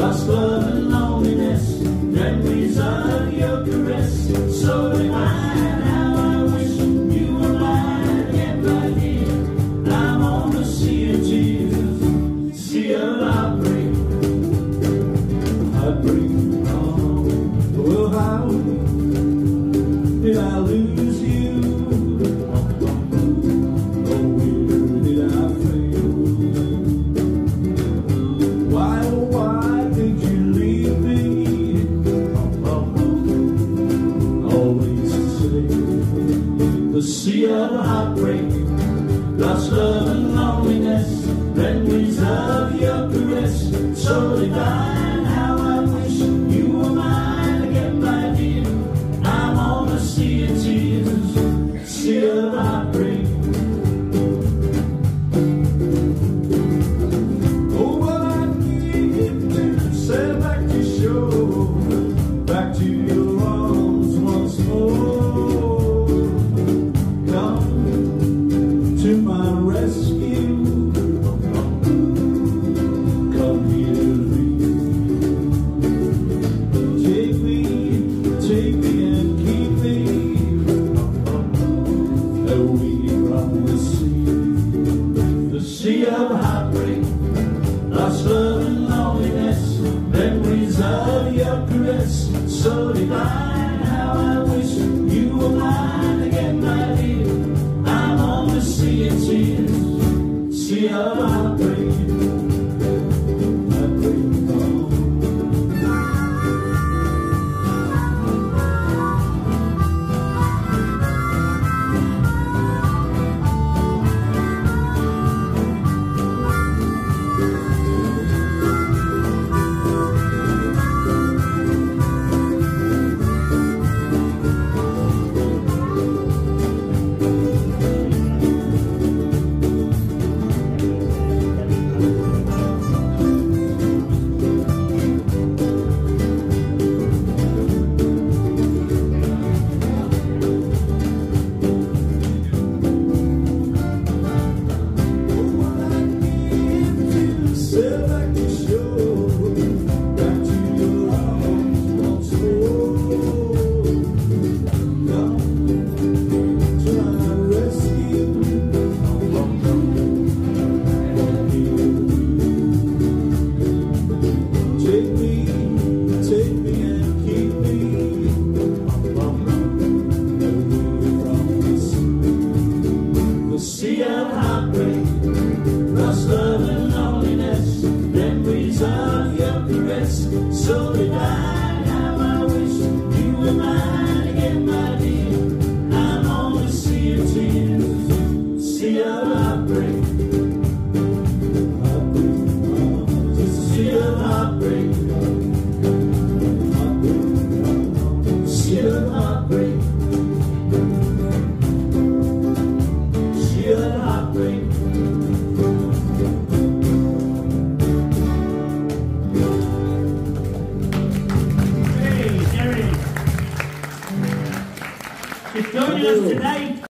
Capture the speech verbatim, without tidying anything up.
lost love and loneliness, memories of your caress, so divine. How I wish you were mine again, my dear. I'm on the sea of tears, sea of heartbreak, heartbreak. Oh, well, how did I lose you? Oh, where did I fail? Why, oh, why did you leave me? Always the same. The sea of heartbreak, lost love and loneliness, memories of your caress, so divine. How I wish you were mine again, my dear. I'm on the sea of tears, sea of heartbreak. Oh, what I need to sail back to shore, back to your arms once more. Come to my rescue, come here to me. Take me, take me and keep me away from the sea, the sea of heartbreak, lost love and loneliness, memories of your caress, so divine. How I wish you were mine again, my dear. I'm on the sea of tears, sea of heartbreak, heartbreak. Sail back to shore, back to your arms once more. Come to my rescue, take me, take me and keep me away from the sea, the sea of heartbreak, lost love and loneliness, memories of your caress, so divine. How I wish you were mine again, my dear. I'm on the sea of tears, sea of heartbreak, heartbreak, oh, just a sea of heartbreak, heartbreak, sea of heartbreak, sea of heartbreak. It's joining us tonight.